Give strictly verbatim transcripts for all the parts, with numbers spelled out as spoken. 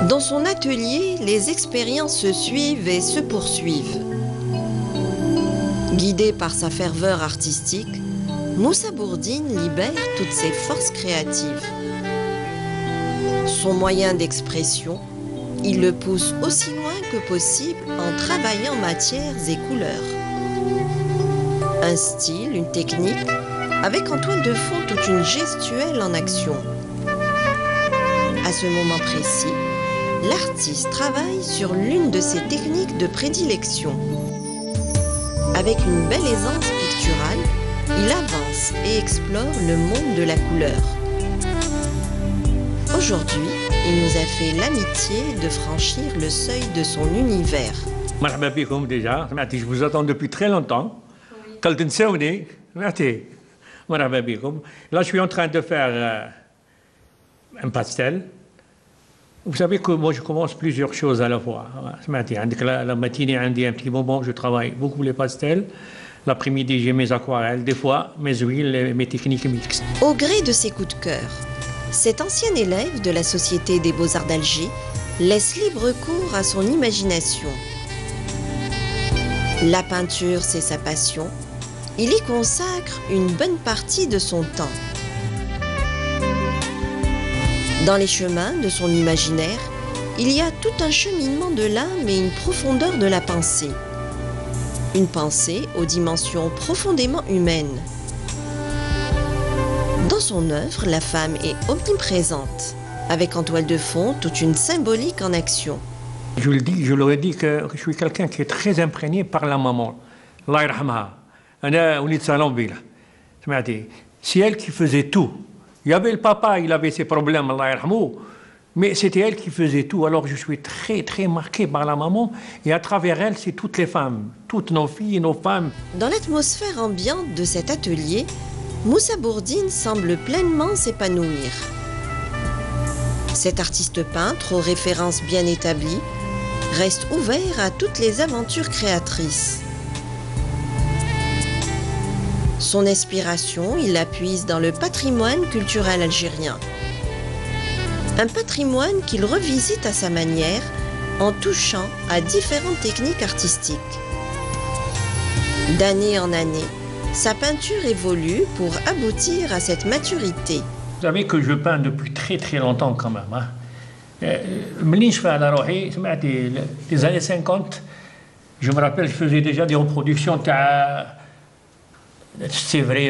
Dans son atelier, les expériences se suivent et se poursuivent. Guidé par sa ferveur artistique, Moussa Bourdine libère toutes ses forces créatives. Son moyen d'expression, il le pousse aussi loin que possible en travaillant matières et couleurs. Un style, une technique, avec en toile de fond toute une gestuelle en action. À ce moment précis, l'artiste travaille sur l'une de ses techniques de prédilection. Avec une belle aisance picturale, il avance et explore le monde de la couleur. Aujourd'hui, il nous a fait l'amitié de franchir le seuil de son univers. Marhaba bikoum déjà, je vous attends depuis très longtemps. Quand تنسوني, marhaba bikoum. Là, je suis en train de faire euh, un pastel. Vous savez que moi, je commence plusieurs choses à la fois. La matinée, un petit moment, je travaille beaucoup les pastels. L'après-midi, j'ai mes aquarelles, des fois mes huiles, mes techniques mixtes. Au gré de ses coups de cœur, cet ancien élève de la Société des Beaux-Arts d'Alger laisse libre cours à son imagination. La peinture, c'est sa passion. Il y consacre une bonne partie de son temps. Dans les chemins de son imaginaire, il y a tout un cheminement de l'âme et une profondeur de la pensée. Une pensée aux dimensions profondément humaines. Dans son œuvre, la femme est omniprésente, avec en toile de fond toute une symbolique en action. Je le dis, je leur ai dit que je suis quelqu'un qui est très imprégné par la maman. Allah yarhamha. Ana وليد Salambila. C'est elle qui faisait tout. Il y avait le papa, il avait ses problèmes, Allah yarhamou, mais c'était elle qui faisait tout. Alors je suis très très marqué par la maman et à travers elle, c'est toutes les femmes, toutes nos filles, nos femmes. Dans l'atmosphère ambiante de cet atelier, Moussa Bourdine semble pleinement s'épanouir. Cet artiste peintre aux références bien établies reste ouvert à toutes les aventures créatrices. Son inspiration, il la puise dans le patrimoine culturel algérien. Un patrimoine qu'il revisite à sa manière en touchant à différentes techniques artistiques. D'année en année, sa peinture évolue pour aboutir à cette maturité. Vous savez que je peins depuis très très longtemps quand même. Hein. Les années cinquante, je me rappelle, je faisais déjà des reproductions. C'est vrai,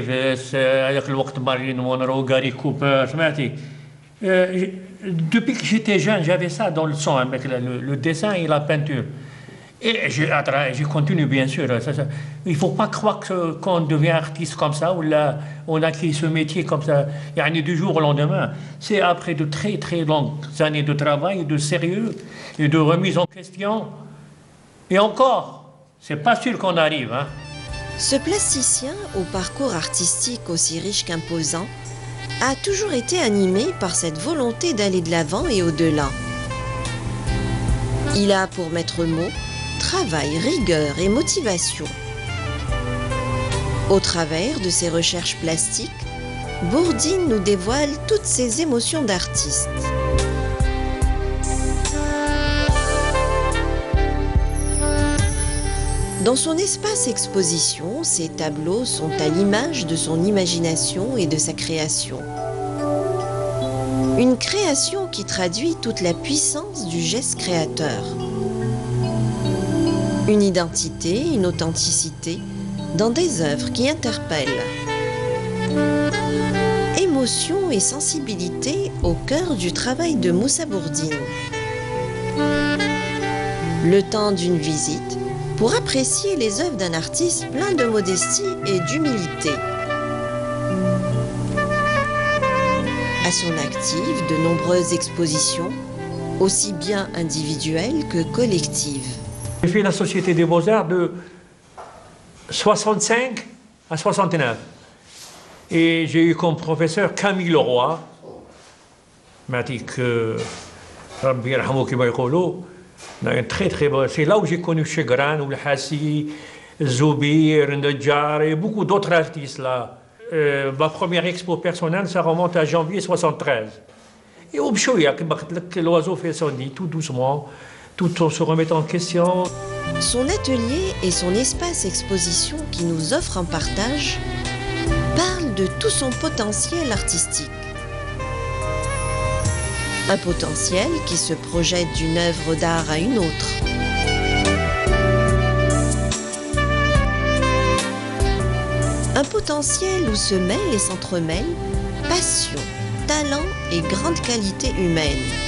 depuis que j'étais jeune, j'avais ça dans le sang, avec le, le dessin et la peinture. Et je, je continue, bien sûr. Ça, ça. Il ne faut pas croire qu'on devient artiste comme ça, ou là, on acquis ce métier comme ça, il y a du jour au lendemain. C'est après de très, très longues années de travail, de sérieux, et de remise en question. Et encore, c'est pas sûr qu'on arrive. Hein. Ce plasticien, au parcours artistique aussi riche qu'imposant, a toujours été animé par cette volonté d'aller de l'avant et au-delà. Il a pour maître mot travail, rigueur et motivation. Au travers de ses recherches plastiques, Bourdine nous dévoile toutes ses émotions d'artiste. Dans son espace exposition, ses tableaux sont à l'image de son imagination et de sa création. Une création qui traduit toute la puissance du geste créateur. Une identité, une authenticité dans des œuvres qui interpellent. Émotion et sensibilité au cœur du travail de Moussa Bourdine. Le temps d'une visite pour apprécier les œuvres d'un artiste plein de modestie et d'humilité. À son actif, de nombreuses expositions, aussi bien individuelles que collectives. J'ai fait la Société des Beaux-Arts de soixante-cinq à soixante-neuf. Et j'ai eu comme professeur Camille Leroy, m'a dit que Rabbi yarhamou kima yaqoulou. Très très beau. C'est là où j'ai connu Chegran, ou le Hassi, Zoubir, Nedjar et beaucoup d'autres artistes là. Euh, ma première expo personnelle, ça remonte à janvier soixante-treize. Et وبشوية كما قلت لك l'oiseau fait son nid tout doucement, tout en se remettant en question. Son atelier et son espace exposition qui nous offre un partage parlent de tout son potentiel artistique. Un potentiel qui se projette d'une œuvre d'art à une autre. Un potentiel où se mêlent et s'entremêlent passion, talent et grande qualité humaine.